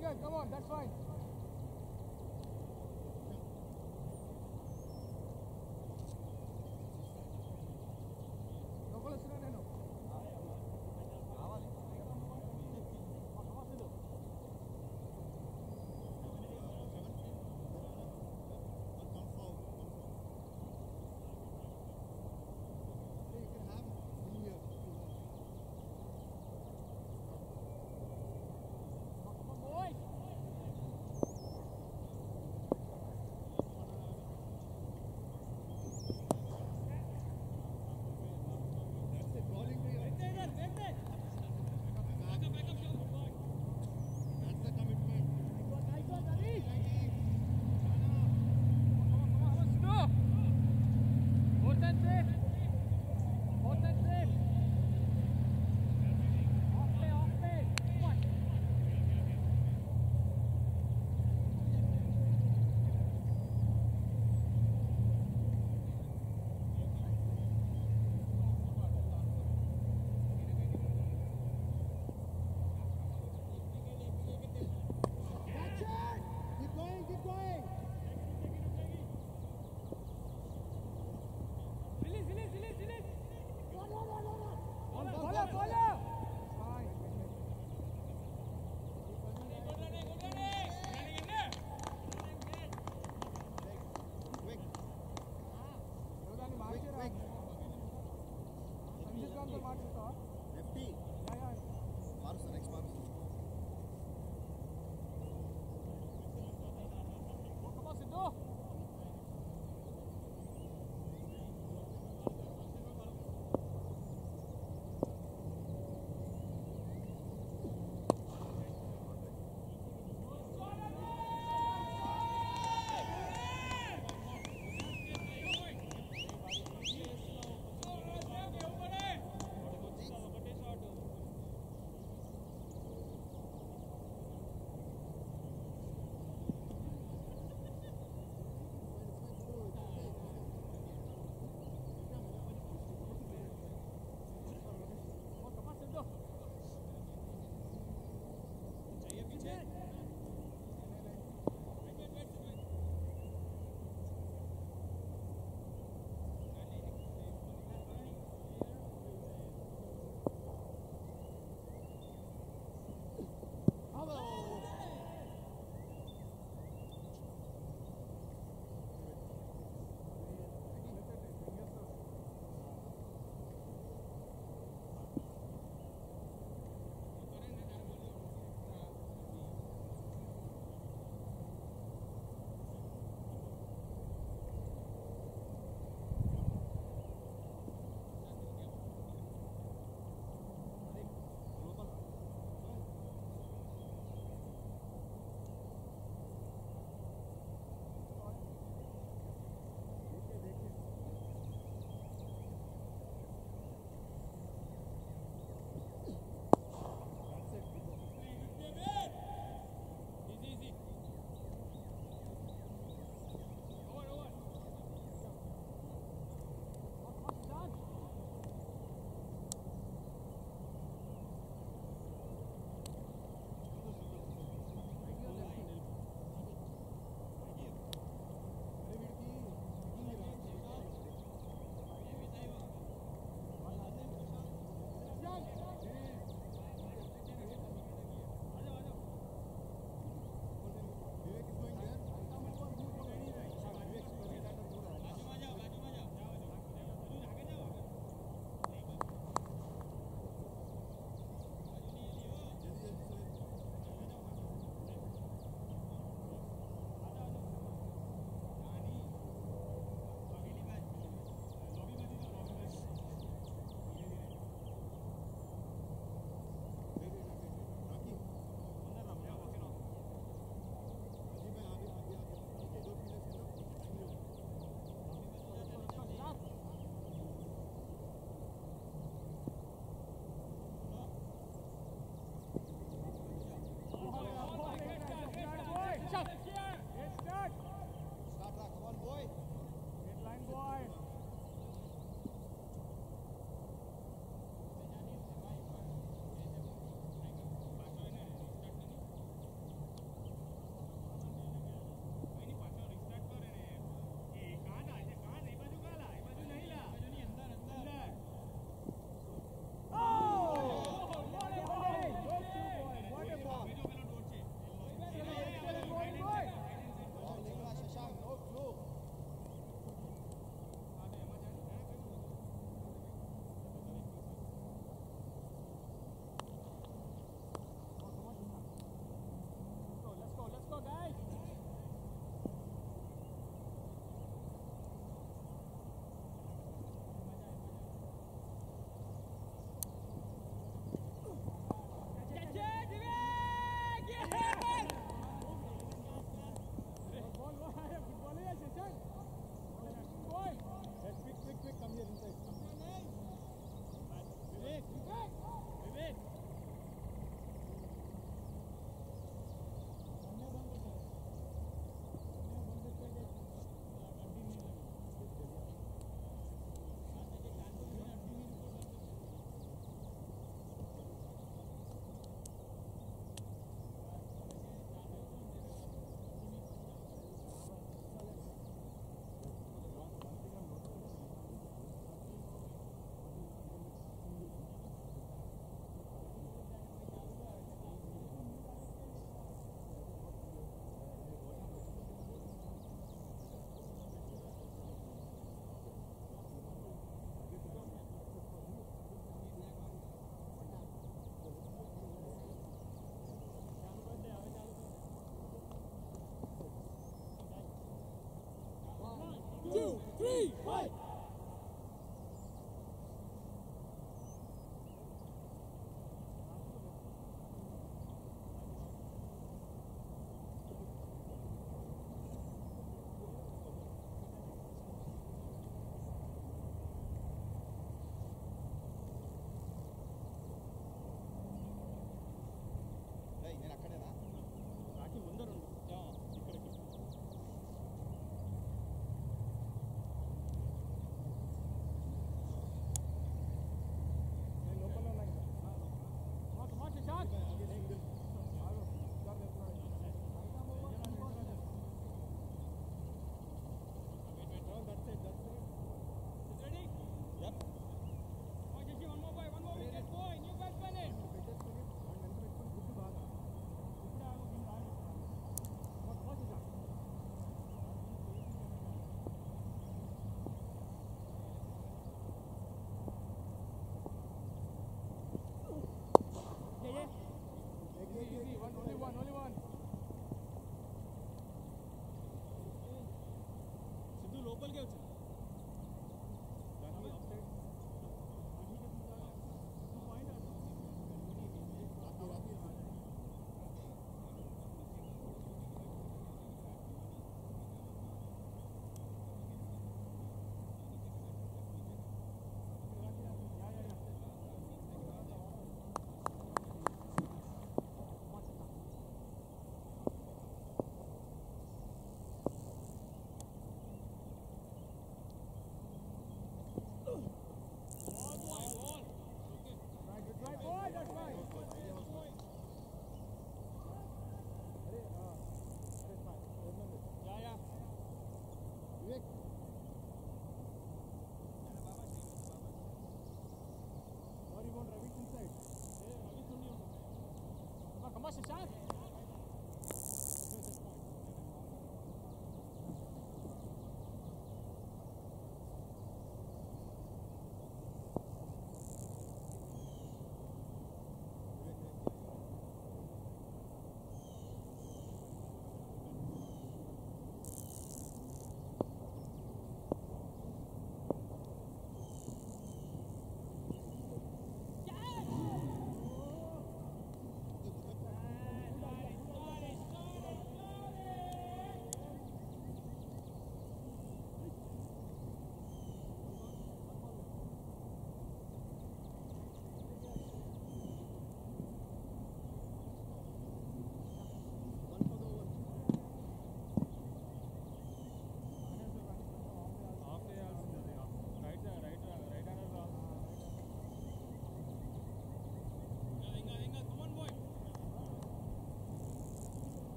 good. Come on, that's fine. Ready, fight! నేను అక్కడేనా రాకి ముందరు ఇక్కడ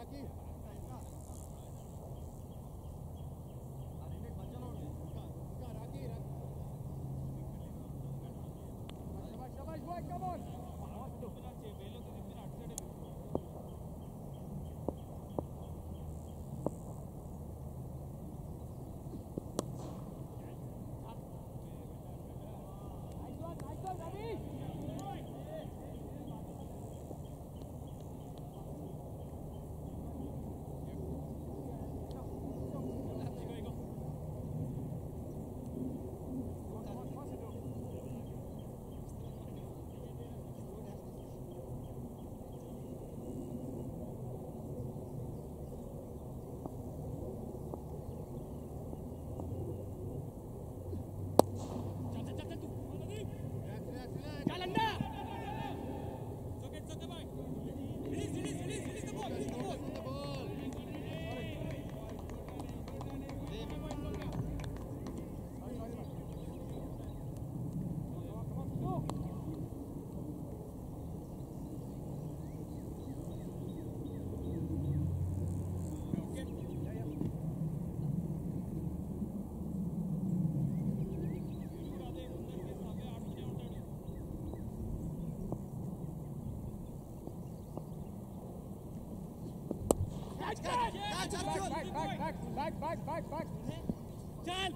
Back. Chal.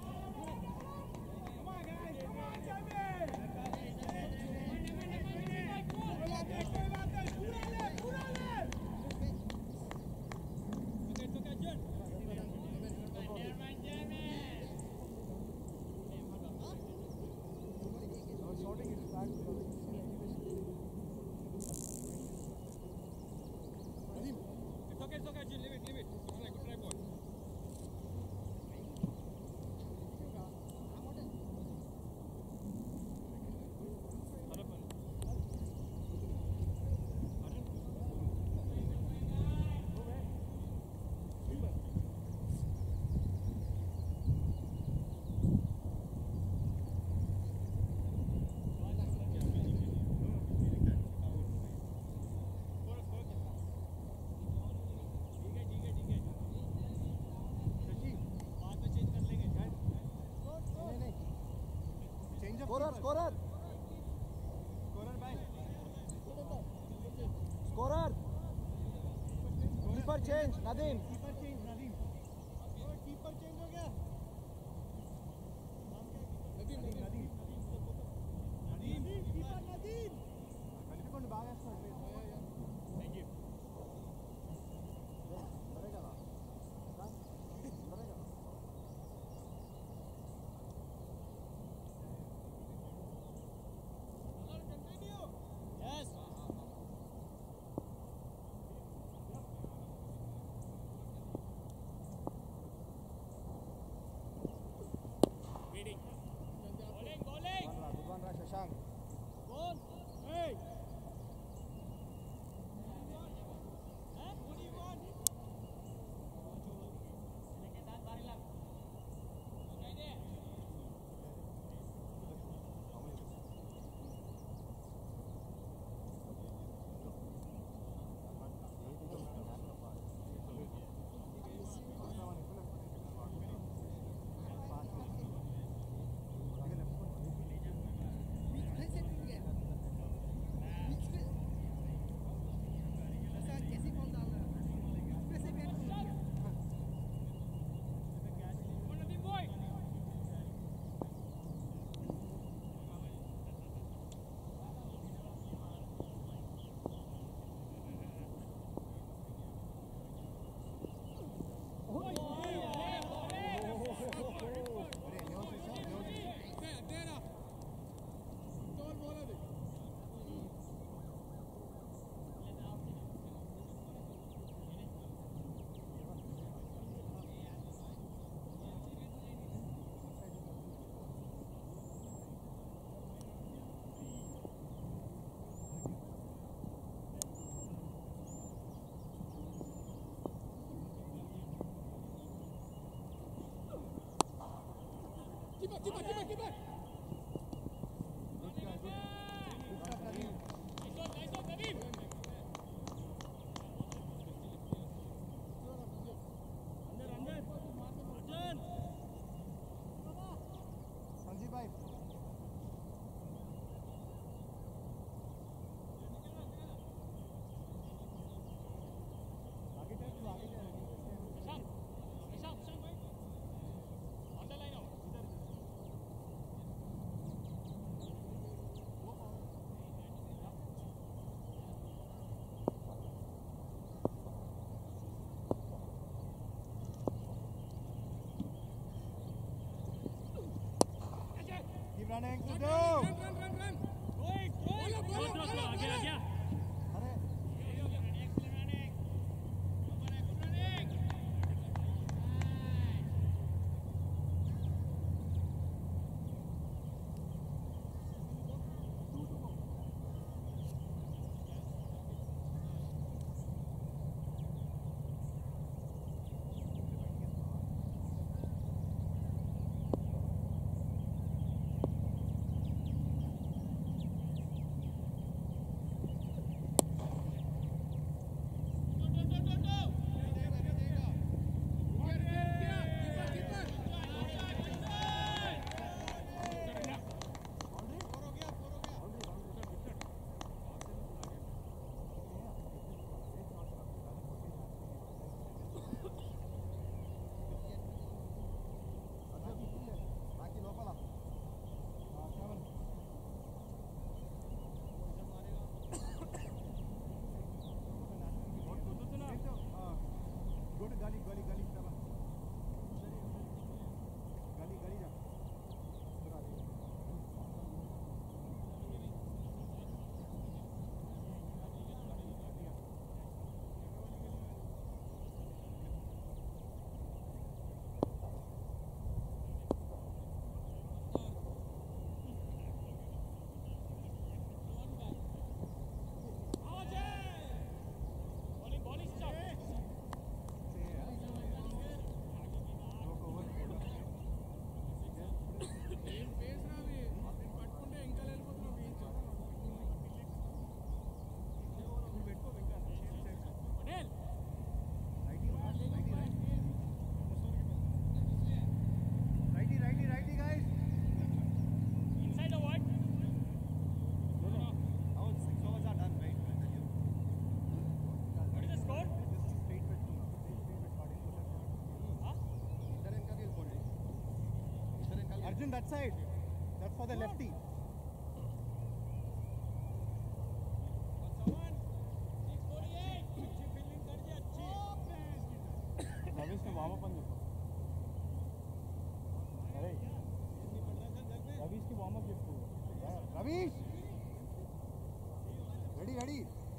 It's okay, Jin, leave it. Good try, boy. Scorer. Keeper change, Nadeem. Keeper change हो गया. Nadeem. कौन बागा start में? Thank you. Keep back. Nadeem, that side. That's for the lefty. Ravish ने warm up बंद देखो अरे रवीश की वार्म अप देखो Ravish. Ready, ready.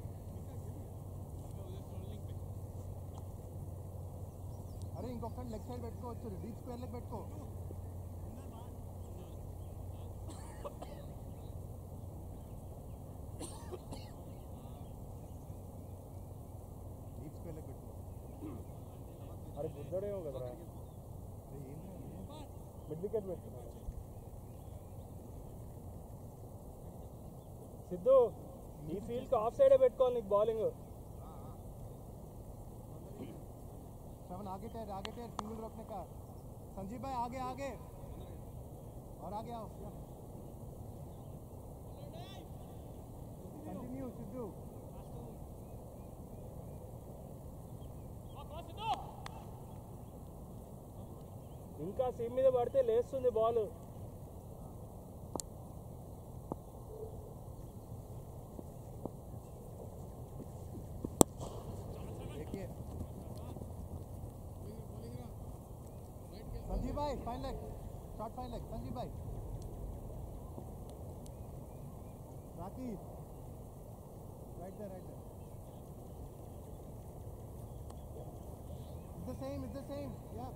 अरे इंకొక లెగ్ సైడ్ పెట్టుకోవచ్చు డీప్ స్క్వేర్ లెగ్ పెట్టుకో డీప్ స్క్వేర్ లెగ్ పెట్టుకో अरे बुद्धड़े हो गया मिड विकेट పెట్టుకో సిద్ధు ఈ ఫీల్డ్ కి ఆఫ్ సైడ్ పెట్టుకోవాలి నీకు బౌలింగ్ श्रवण आगे टेर सिंगल रोकने का संजीव भाई आगे आगे और आगे आओ कंटिन्यू सिद्धू ఇంకా సీమ్ మీద పడితే లేస్తుంది బాల్ संजीव भाई fine leg short fine leg Sanjeev भाई Rocky right there it's the same yeah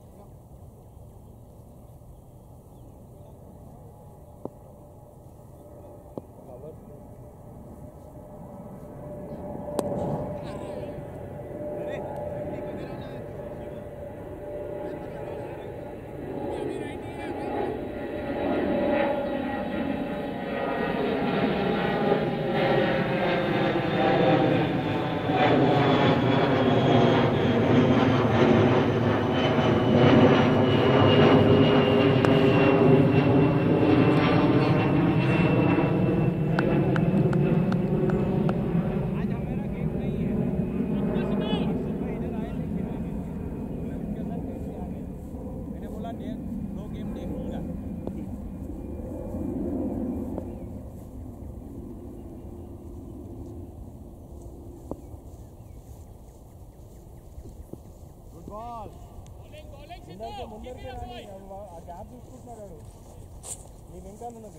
ముందరికి రాని ఆ గ్యాప్ చూసుకుంటున్నాడు నీ వెంకాల ఉన్నది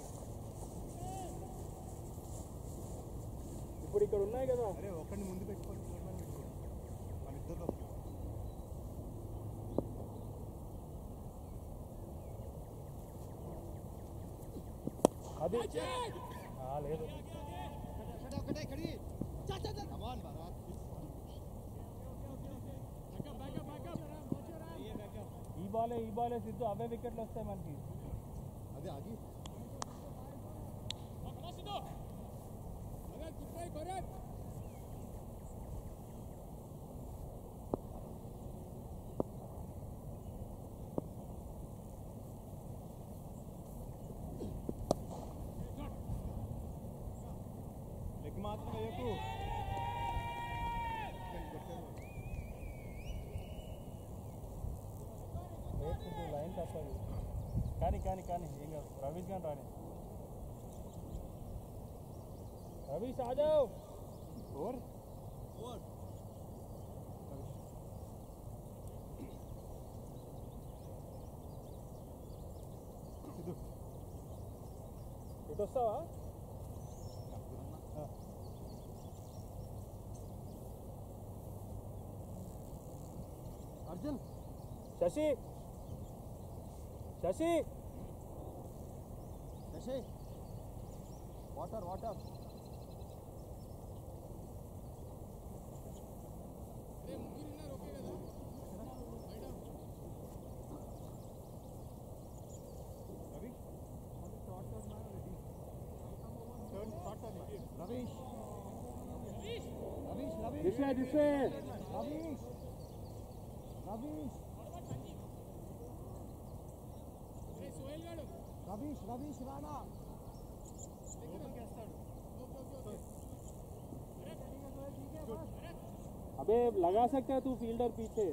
ఇప్పుడు ఇక్కడ ఉన్నాయి కదా అరే ఒకరిని ముందు పెట్టుకోండి మన ఇద్దరు అది లేదు ఒకటే కడి కమాన్ భారత్ ఈ బాలే సిద్ధు అవే వికెట్లు వస్తాయి మనకి అదే ఆగి లెగ్ మాత్రం వేయకు లైన్ తప్పదు కానీ ఏం కాదు రవీష్ గారు రాని రవీష్ ఆజావ్ ఓవర్ ఇటు వస్తావా అర్జున్ శశి వాటర్ रवीश राणा अबे लगा सकता है तू फील्डर पीछे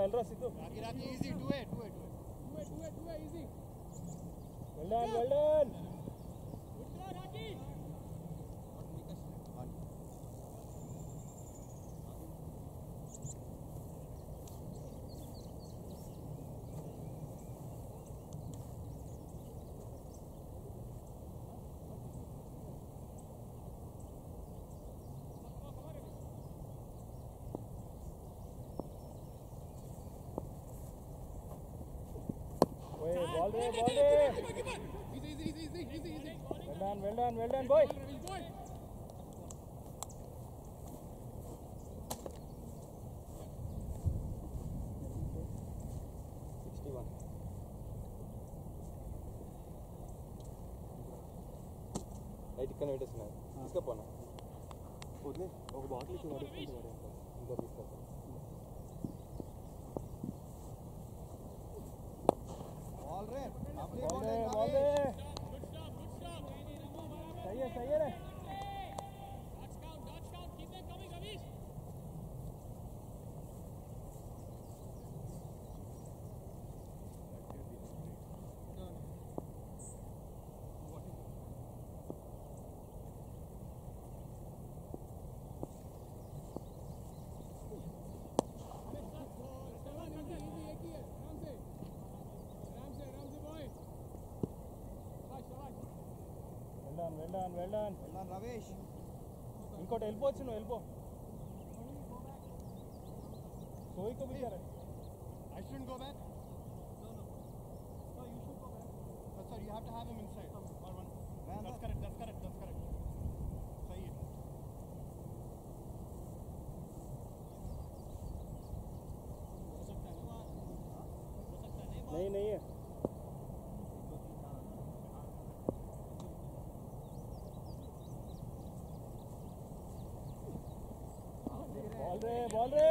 Elra Sidhu. Raki, easy, do it, easy. Well done. Ball there. Easy. Well done, boy. ఇక్కడ పెట్టేస్తున్నారు తీసుకపోనా వదిలే ఒక బాటిల్ ఇచ్చి పడేసుకుంటే ఇంకా తీసుకెళ్తాను बॉल रे सही है रे Well done. Ravesh. ఇంకోటి వెళ్ళిపోవచ్చు నువ్వు వెళ్ళిపో సోయి को भी कह रहा है I shouldn't go back. No, you should go back. But sir, you have to have him inside. Or one. That's correct. सही है. नहीं है बॉल रे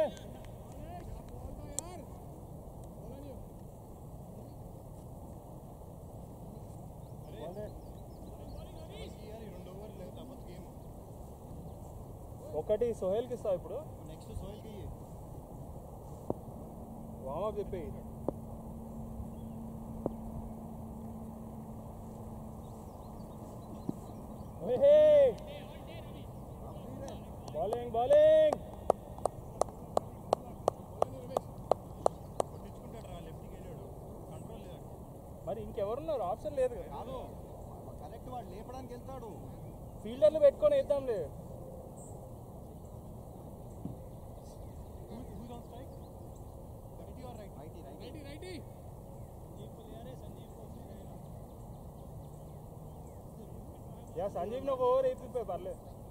ఒకటి సోహెల్ కి ఇస్తావు ఇప్పుడు నెక్స్ట్ సోహెల్ కి వామప్ చెప్పేయి బౌలింగ్ మరి ఇంకెవరున్నారు ఆప్షన్ లేదు కాదు కరెక్ట్ వాడు లేపడానికి వెళ్తాడు ఫీల్డర్లు పెట్టుకొని వేద్దాంలే या संजीव ने को और 8 पे भर ले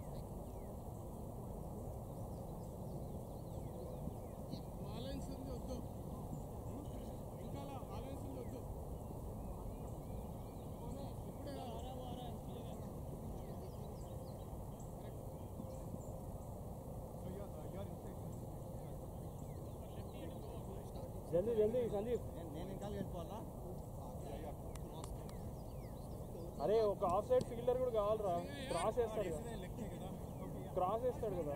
जल्दी संजीव నేను ఇంకా వెళ్ళిపోవాలా అరే ఒక ఆఫ్ సైడ్ ఫీల్డర్ కూడా కావాలరా క్రాస్ వేస్తాడు కదా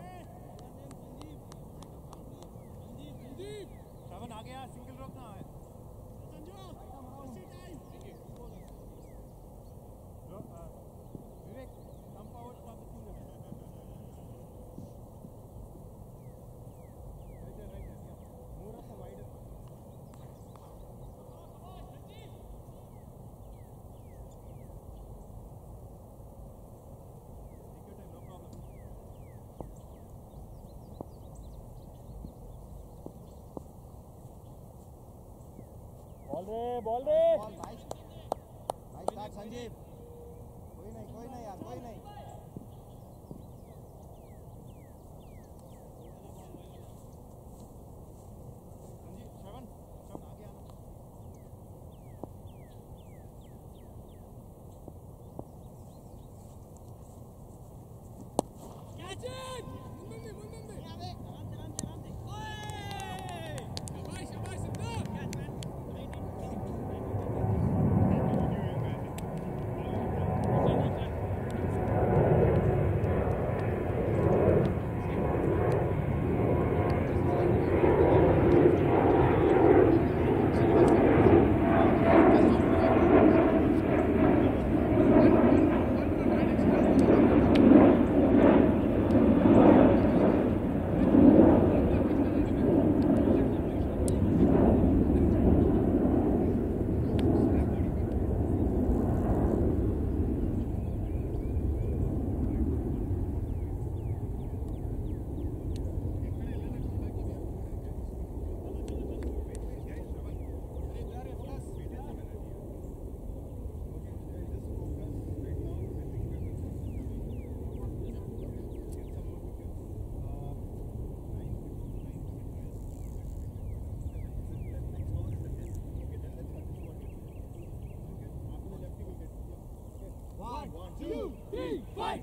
श्रवण आ गया सिंगल रोकना है Vivek come forward for the single right there more of the wider ball रे नाइस स्टार्ट संजीव कोई नहीं यार कोई नहीं संजीव श्रवण आ गया कैच इट ముందుంది ఆరాంసే ఓయ్ शाबाश सिद्धू कैच मैन 3, fight!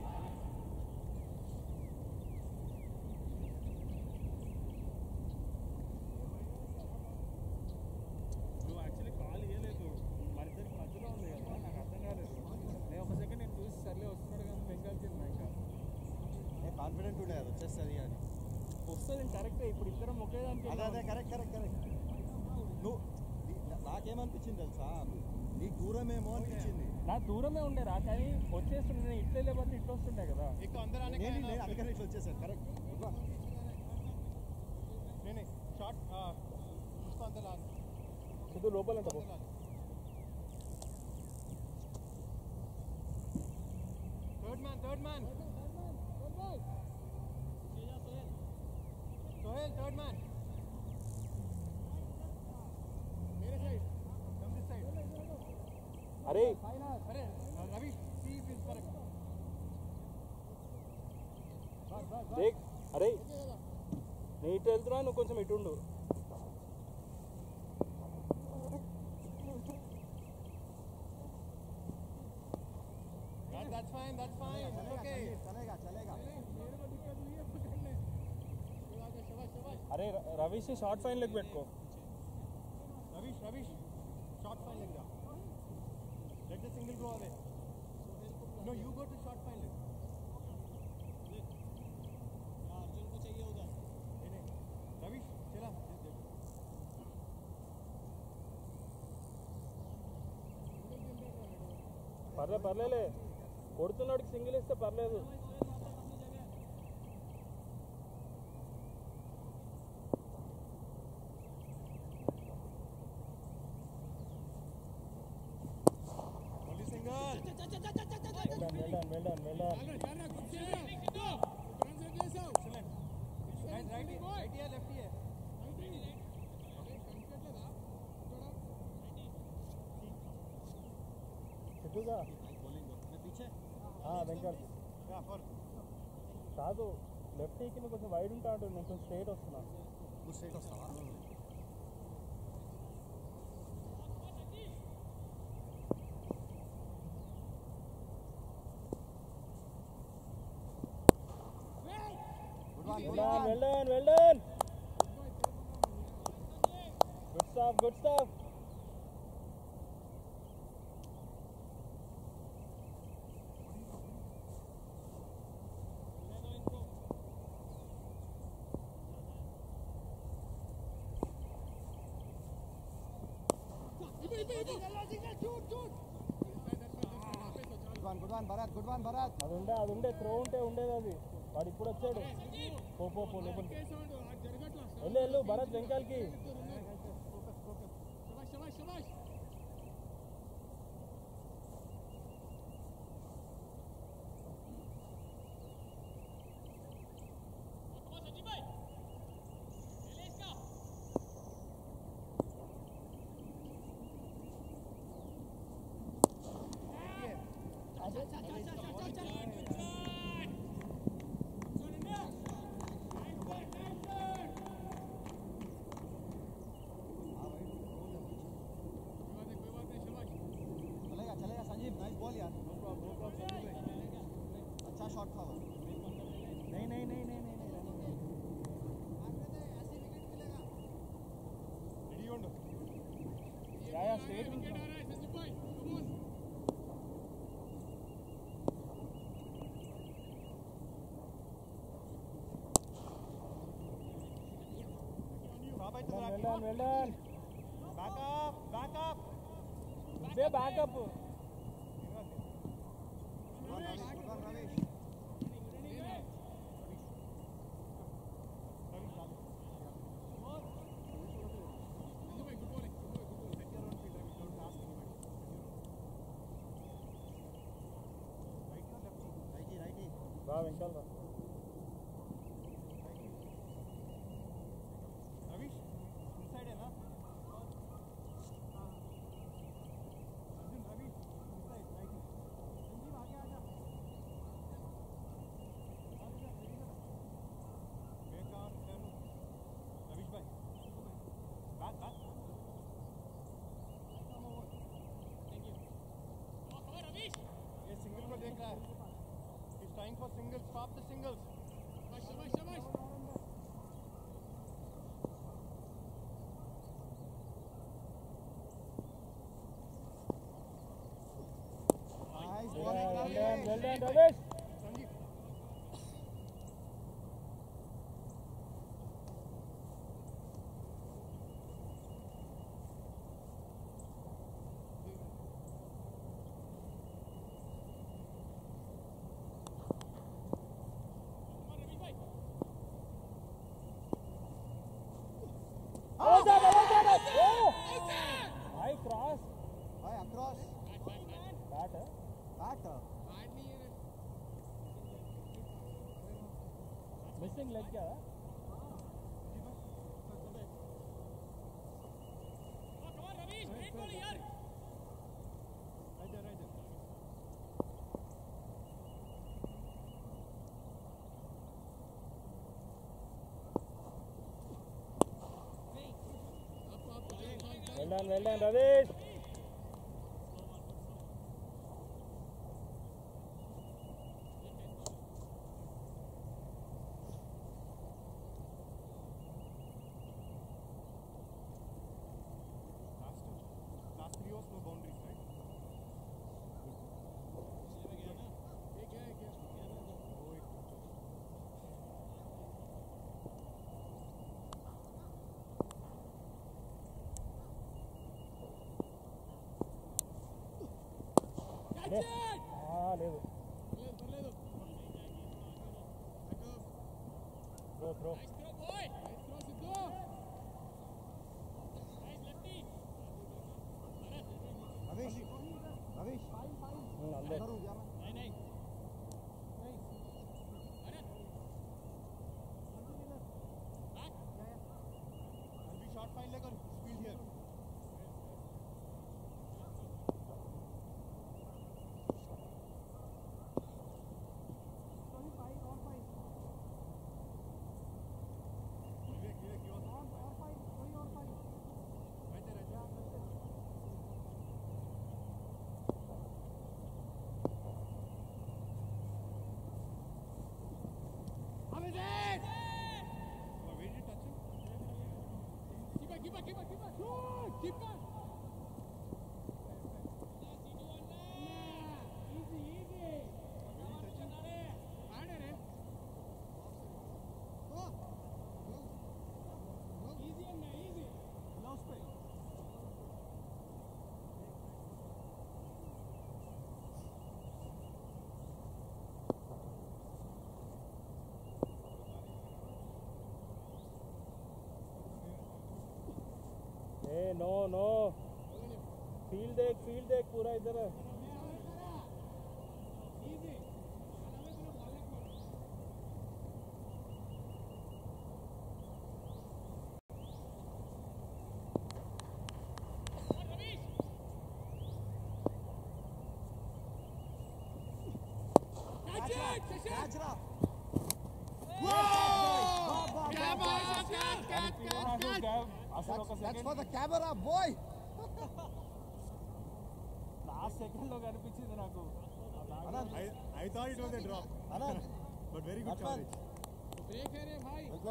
నువ్వు యాక్చువల్లీ కాల్ ఇవ్వలేదు మన ఇద్దరికి మధ్యలో ఉంది కదా నాకు అర్థం కాలేదు నేను ఒక సెకండ్ నేను చూసి సర్లే వస్తున్నాడు కానీ బెంగాల్కి ఇంకా నేను కాన్ఫిడెంట్ ఉండే అది వచ్చేస్తుంది అని వస్తుంది కరెక్టే ఇప్పుడు ఇద్దరం ఒకే దానికి అదే కరెక్ట్ నువ్వు నాకేమనిపించింది తెలుసా నీకు దూరమేమో అనిపించింది నా దూరమే ఉండేరా కానీ వచ్చేస్తుండే నేను ఇట్లే లేకపోతే ఇట్లా వస్తుండే కదా నేను అందుకని ఇట్లా వచ్చేసాను కరెక్ట్ నేనే షార్ట్ పుష్పాంతలా సిద్ధు లోపల ఉంటా Third man. Sohail, third man. मेरे side. Come this side. అరే Ravi, see if he's correct. దేక్ అరే నేను ఇటు వెళ్తున్నా నువ్వు కొంచెం ఇటు ఉండు That's fine. Okay. చలేగా అరే రవీష్ షార్ట్ ఫైన్ లెగ్ పెట్టుకో Ravish, short fine leg da. Let the single go away. No, you go to short fine leg. Arjun को चाहिए उधर. नहीं. Ravish, चला. పర్లేలే కొడుతున్నాడికి సింగిల్ ఇస్తే పర్లేదు Well done. Right here, left here. సిద్ధుగా Venkat కాదు లెఫ్ట్ కి నువ్వు కొంచెం వైడ్ ఉంటా ఉంటుంది నేను కొంచెం స్ట్రైట్ వస్తున్నా నువ్వు స్ట్రైట్ వస్తావా Well done. Good stuff. Good one, Bharat. అది ఉండే త్రో ఉండేది అది వాడు ఇప్పుడు వచ్చాడు పో లోపలికి వెళ్ళు భరత్ వెంకాల్కి अच्छा शॉट था वो नहीं या straight well done Back up. Say back up. రా వెంకల్ రా रवीश इनसाइड है ना अर्जुन रवीश इनसाइड राइट संजीव आगे आजा बैक ऑन रवीश भाई बैक थैंक यू रवीश ये सिंगल को देख रहा है the singles. Nice bowling, Well Ravi. done, Rajesh. Sanjeev. Oh! High cross. Hi, across. Bat, Bat. missing leg क्या है? Right there. Well done, Rajesh. Last 3 overs, no boundaries, right? లేదు. Throw. Ravish. अंदर. Short fine leg or field here. No. Field देख पूरा इधर है. That's for the camera, boy. Last second లో కనిపించింది నాకు. I thought it was a drop. But very good coverage. Break है रे भाई. हम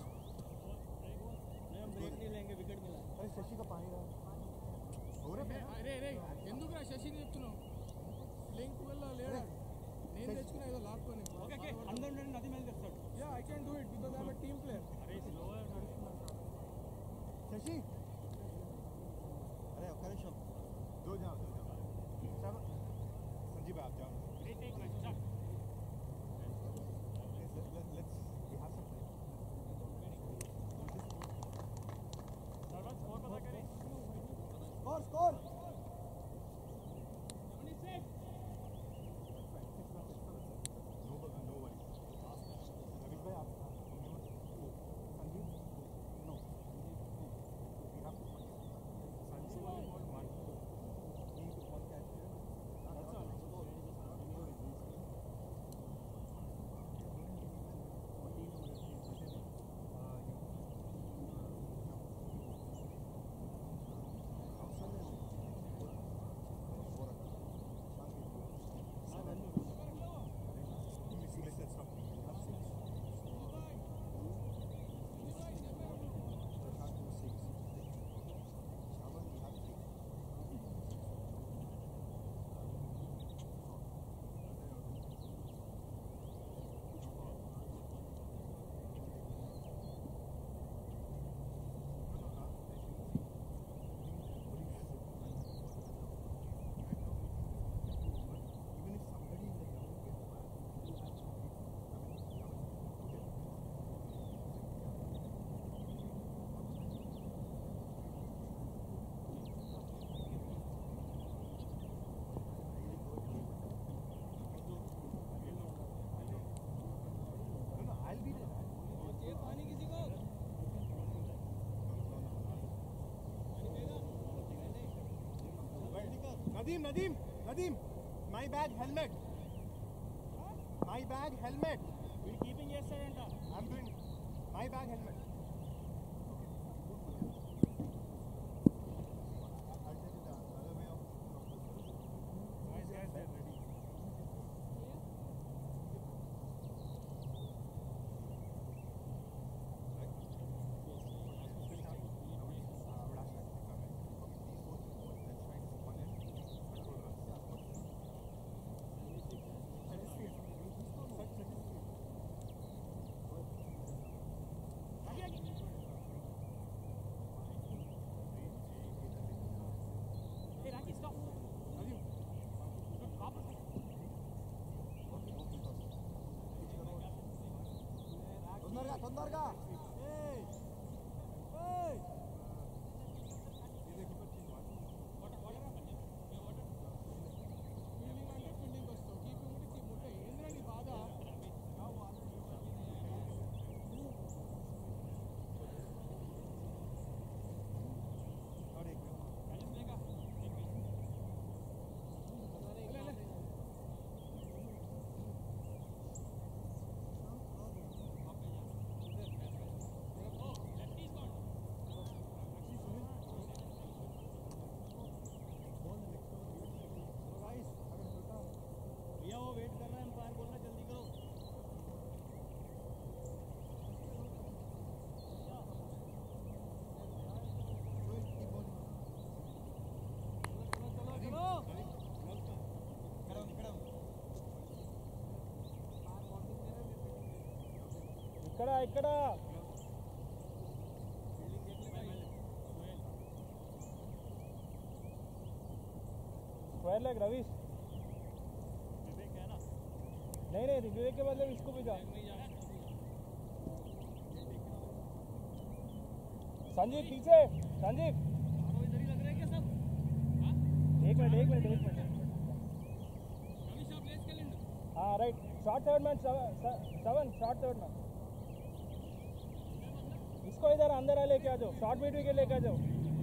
ब्रेक नहीं लेंगे, विकेट मिला. अरे शशि का पानी रहा. అరే ఎందుకురా శశిని చెప్తున్నావు? ప్లేయింగ్ 12 లో లేడా? నేను తెచ్చుకున్నా ఏదో లాక్కొని. ఓకే అందరూ నేను నది మీద తెస్తాడు. Yeah I can do it because I am a team player. అరే స్లోగా నడుస్తున్నాను. शशि अरे ओके निशम दो जाओ संजीव आप जाओ take my shot let's we have some time score पता करें स्कोर 76 no worries रविश भाई आप Sanjeev no Nadeem, my bag, helmet. My bag, helmet. We're keeping yesterday. I'm doing my bag, helmet. తొందరగా ఇక్కడ स्क्वायर लेग रवीश नहीं विवेक के बदले इसको भी जा संजीव पीछे संजीव इधर ही लग रहा है क्या सब? एक मिनट हाँ right short third man 7 short third man इसको इधर अंदर लेके आ जाओ शॉर्ट मिड विकेट लेके आ जाओ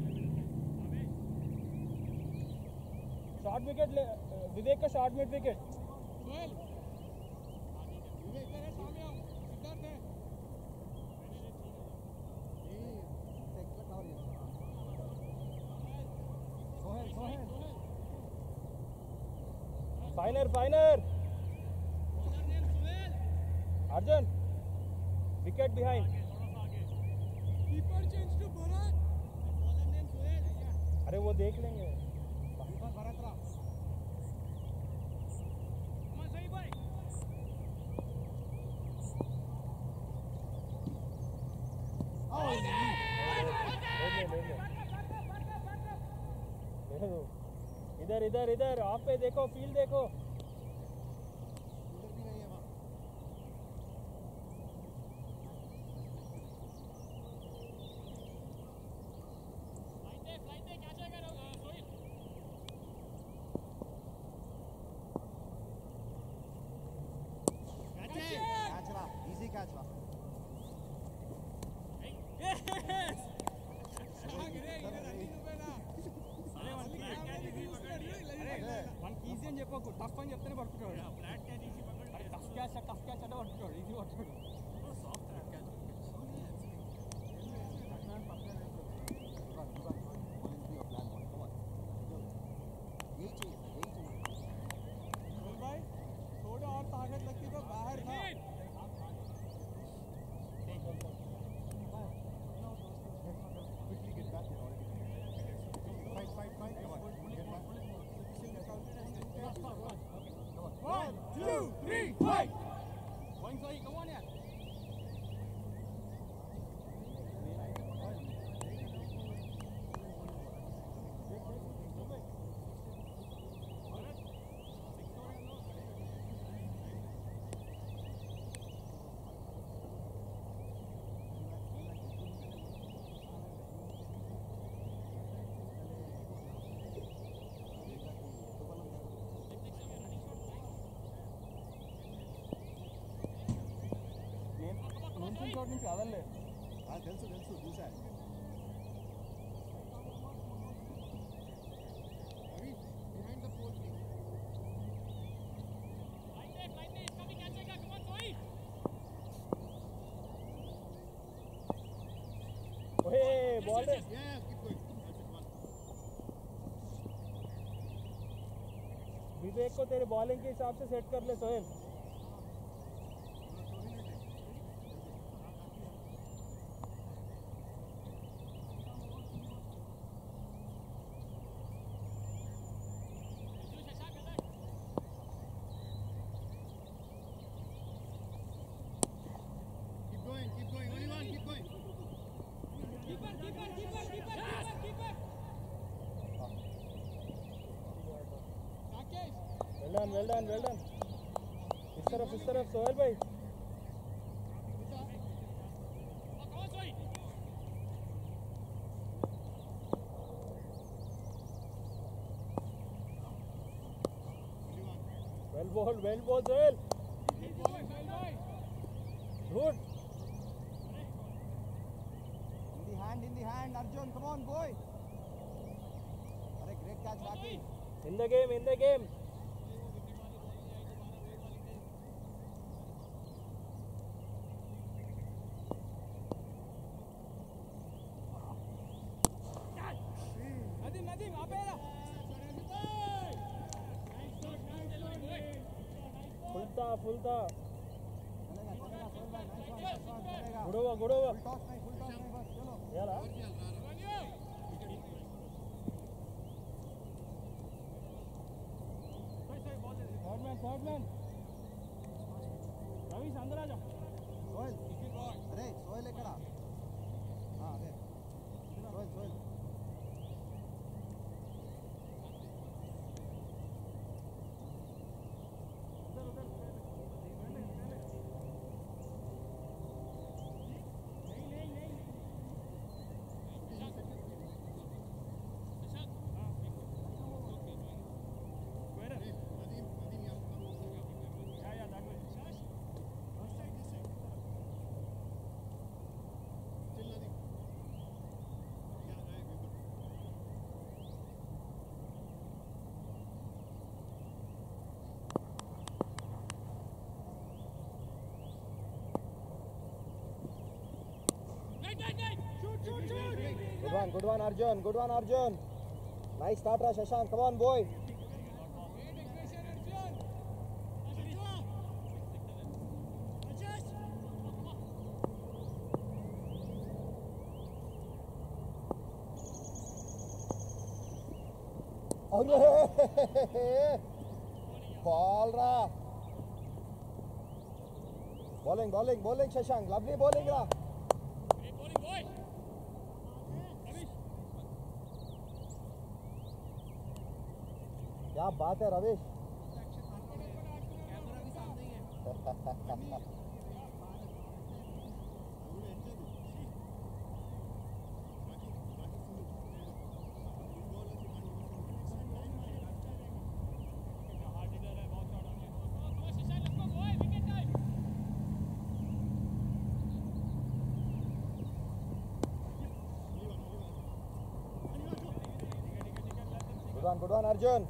शॉर्ट विकेट विवेक का short mid wicket finer Arjun wicket behind अरे वो देख लेंगे इधर ऑफ पे देखो फील्ड देखो టఫ్ అని చెప్తేనే పడుతున్నాడు టఫ్ క్యాచ్ అంటే పడుతున్నాడు ఈజీ పడుతున్నాడు थोड़ा और ताकत लगती तो बाहर था One, two, three, fight! One, sorry, come on, yeah. Shot నుంచి అదలే తెలుసు చూసా विवेक को तेरे बॉलिंग के हिसाब से सेट कर ले सोहेल. Well done. इस तरफ सोहेल भाई. Well ball, Sohail. Good. In the hand, Arjun. Come on, boy. Great catch, Raki. In the game. Nadim, apera. Full था. Good over. Full toss नहीं बस चलो. याला. Third man. रवीश अंदर आ जा. सोहेल. अरे सोहेल लेकर आ. हाँ अरे. Sohail. Good one, Arjun. Nice start, Shashank. Come on, boy. Ball ra. Bowling, Shashank. Lovely bowling ra. क्या बात है रवीश. Good one, Arjun.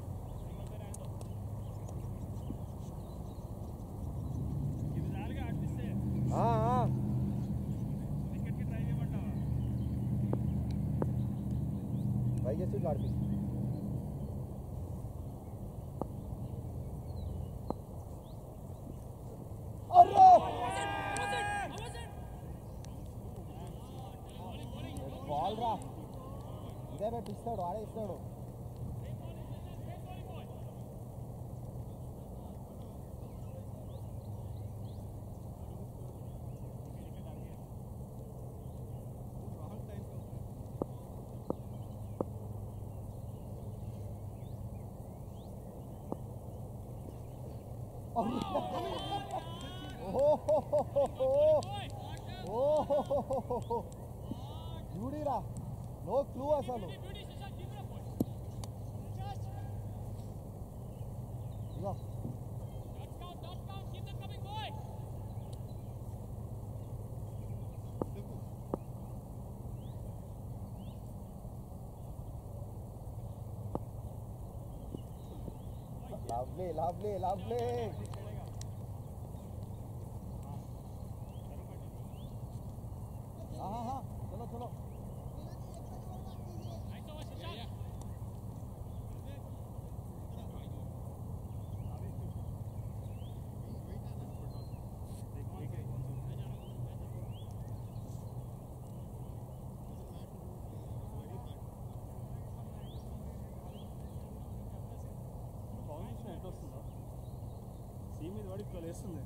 हाँ भाई ये स्वीट आरती. अरे बॉल रा इधे పెట్టిస్తాడు ఆడేస్తాడు. బ్యూటీరా. నో క్లూ అసలు. ఇగో lovely. हाँ चलो. ఇక్కడ వేస్తుంది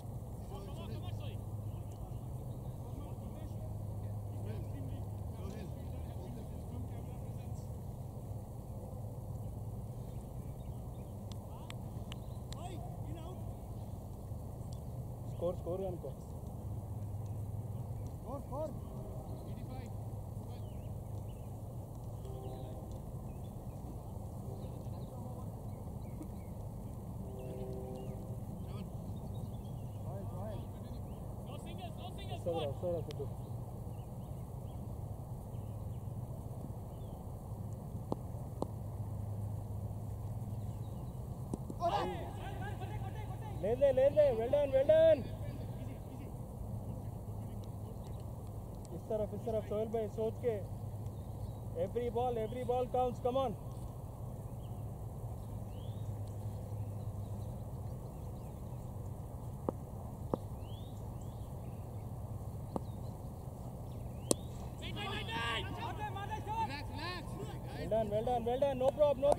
స్కోర్ అనుకో Score. వస్తారా సిద్ధు లేదులే వెల్ డన్ इस तरफ सोहेल भाई सोच के every ball counts, come on. Well done, no problem.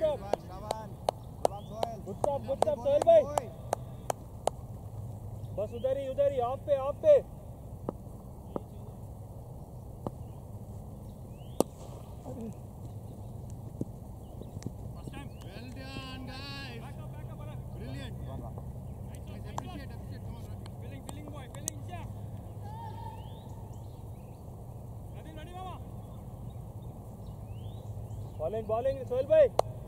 Good stop Sohail भाई बस उधर ही ऑफ पे बॉलिंग सोहेल भाई